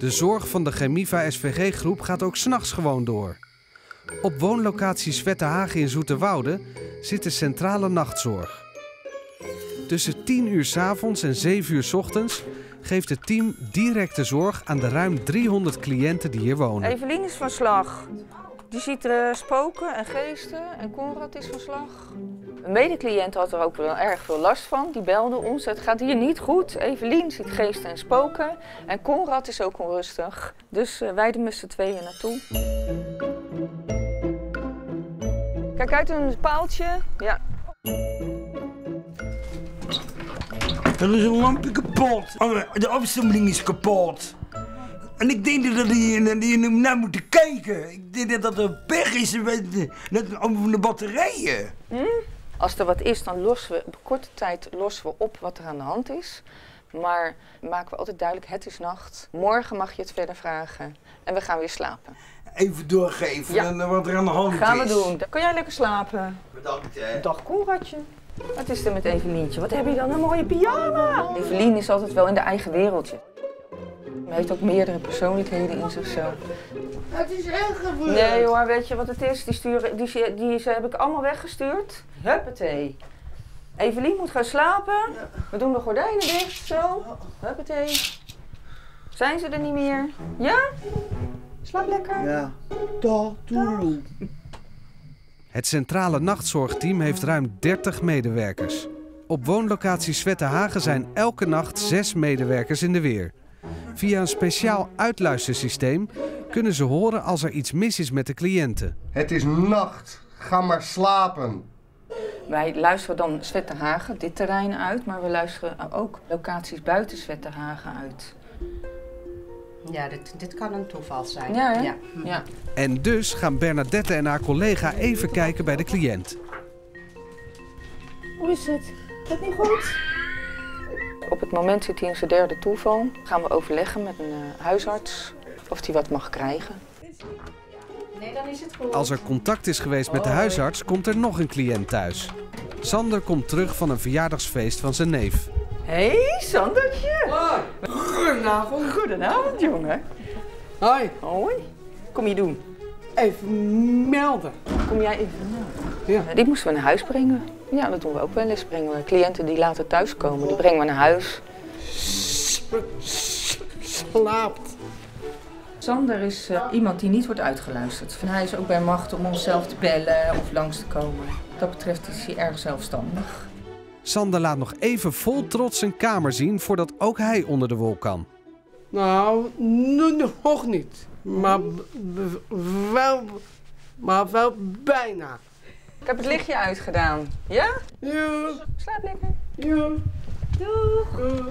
De zorg van de Chemiva SVG-groep gaat ook 's nachts gewoon door. Op woonlocatie Zwettenhagen in Zoeterwoude zit de centrale nachtzorg. Tussen 10 uur 's avonds en 7 uur 's ochtends geeft het team directe zorg aan de ruim 300 cliënten die hier wonen. Evelien is van slag. Die ziet spoken en geesten en Konrad is van slag. Een medecliënt had er ook wel erg veel last van. Die belde ons, het gaat hier niet goed. Evelien ziet geesten en spoken en Konrad is ook onrustig. Dus wij er met z'n tweeën naartoe. Kijk uit, een paaltje. Ja. Er is een lampje kapot. De afstandeling is kapot. En ik denk dat die naar moeten kijken. Ik denk dat er pech is met de batterijen. Als er wat is, dan lossen we op korte tijd op wat er aan de hand is. Maar maken we altijd duidelijk, het is nacht. Morgen mag je het verder vragen. En we gaan weer slapen. Even doorgeven wat er aan de hand is. Gaan we doen. Dan kan jij lekker slapen. Bedankt, hè. Dag Konradje. Wat is er met Evelientje? Wat heb je dan een mooie pyjama? Evelien is altijd wel in de eigen wereldje. Ze heeft ook meerdere persoonlijkheden in zichzelf. Het is erg gebeurd. Nee hoor, weet je wat het is? Die heb ik allemaal weggestuurd. Huppatee. Evelien moet gaan slapen. Ja. We doen de gordijnen dicht, zo. Huppatee. Zijn ze er niet meer? Ja? Slaap lekker. Ja. Doei. Het centrale nachtzorgteam heeft ruim 30 medewerkers. Op woonlocatie Zwettenhagen zijn elke nacht 6 medewerkers in de weer. Via een speciaal uitluistersysteem kunnen ze horen als er iets mis is met de cliënten. Het is nacht, ga maar slapen. Wij luisteren dan Zwettenhagen, dit terrein uit, maar we luisteren ook locaties buiten Zwettenhagen uit. Ja, dit kan een toeval zijn. Ja, hè? Ja. Ja. En dus gaan Bernadette en haar collega even kijken bij de cliënt. Hoe is het? Gaat het niet goed? Op het moment zit hij in zijn derde toeval. Gaan we overleggen met een huisarts of hij wat mag krijgen. Nee, dan is het goed. Als er contact is geweest met de huisarts, komt er nog een cliënt thuis. Sander komt terug van een verjaardagsfeest van zijn neef. Hé, Sandertje! Hoi. Goedenavond. Goedenavond, jongen. Hoi. Hoi. Kom je doen? Even melden. Kom jij even melden? Ja. Die moesten we naar huis brengen. Ja, dat doen we ook wel eens. Brengen we cliënten die later thuiskomen, die brengen we naar huis. Slaapt. Sander is iemand die niet wordt uitgeluisterd. En hij is ook bij macht om onszelf te bellen of langs te komen. Wat dat betreft is hij erg zelfstandig. Sander laat nog even vol trots zijn kamer zien voordat ook hij onder de wol kan. Nou, nog niet. Maar wel bijna. Ik heb het lichtje uitgedaan. Ja? Ja. Slaap lekker. Ja. Doeg.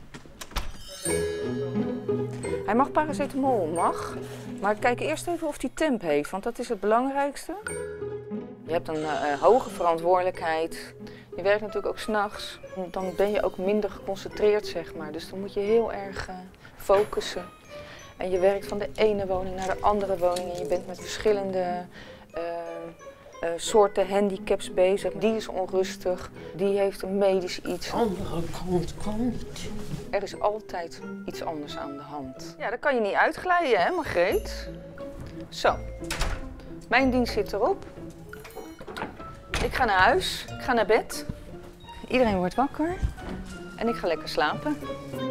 Hij mag paracetamol, mag. Maar kijk eerst even of hij temp heeft, want dat is het belangrijkste. Je hebt een hoge verantwoordelijkheid. Je werkt natuurlijk ook 's nachts. Dan ben je ook minder geconcentreerd, zeg maar. Dus dan moet je heel erg focussen. En je werkt van de ene woning naar de andere woning. En je bent met verschillende soorten handicaps bezig. Die is onrustig, die heeft een medisch iets. Andere kant komt. Er is altijd iets anders aan de hand. Ja, dat kan je niet uitglijden, hè, Margreet? Zo, mijn dienst zit erop. Ik ga naar huis, ik ga naar bed. Iedereen wordt wakker en ik ga lekker slapen.